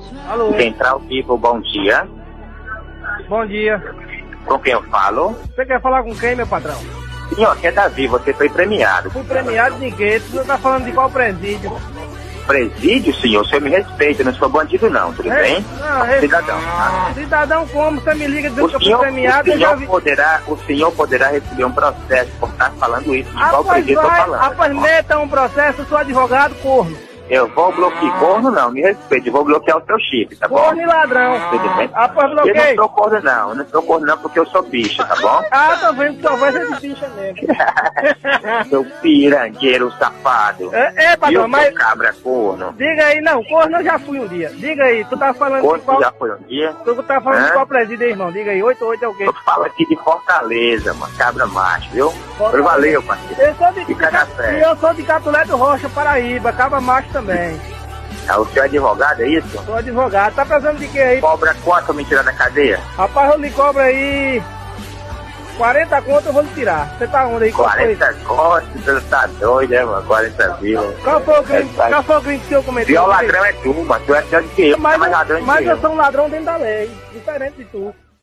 Alô? Central Vivo, bom dia. Bom dia. Com quem eu falo? Você quer falar com quem, meu patrão? Senhor, aqui é Davi, você foi premiado. Fui premiado de quê? Você tá falando de qual presídio? Presídio, senhor, o senhor me respeita, eu não sou bandido não, tudo bem? Não, Cidadão. Tá? Cidadão como? Você me liga dizendo que eu fui premiado, eu já vi. O senhor poderá receber um processo por estar falando isso, de qual presídio eu tô falando. Rapaz, meta um processo, eu sou advogado, corno. Eu vou bloquear, corno não, me respeite, eu vou bloquear o seu chip, tá bom? Corno e ladrão. Tudo bem? Rapaz, Eu bloqueei. não sou corno não, eu não sou corno não porque eu sou bicho, tá bom? Ah, tô vendo que tua voz é de bicha mesmo. Seu pirangueiro safado. Patrão, mas... cabra corno. Diga aí, não, corno eu já fui um dia. Diga aí, tu tá falando Corno de qual... já foi um dia? Tu tá falando de qual presídio, irmão? Diga aí, 88 é o quê? Eu falo aqui de Fortaleza, mano, cabra macho, viu? Valeu, parceiro. Eu sou de... Fica na fé. E eu sou de Catulé do Rocha, Paraíba, cabra macho também. Ah, o senhor é advogado, é isso? Sou advogado. Tá precisando de quê aí? Cobra quanto me tirar da cadeia? Rapaz, eu lhe cobro aí 40 conto, eu vou lhe tirar. Você tá onde aí? 40 conto, você tá doido, né, mano? 40 mil. Qual foi o crime que o senhor cometeu? Pior ladrão é tu, mano. Tu é pior do que eu. Mas mais ladrão eu que eu. sou um ladrão dentro da lei. Diferente de tu.